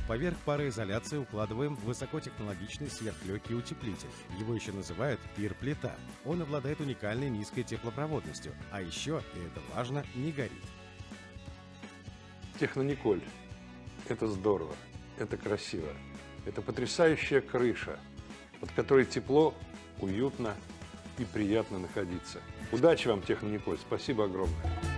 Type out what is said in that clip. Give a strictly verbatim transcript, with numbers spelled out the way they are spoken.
Поверх пароизоляции укладываем высокотехнологичный сверхлегкий утеплитель. Его еще называют пир-плита. Он обладает уникальной низкой теплопроводностью, а еще, и это важно, не горит. Технониколь. Это здорово, это красиво. Это потрясающая крыша, под которой тепло, уютно и приятно находиться. Удачи вам, Технониколь. Спасибо огромное.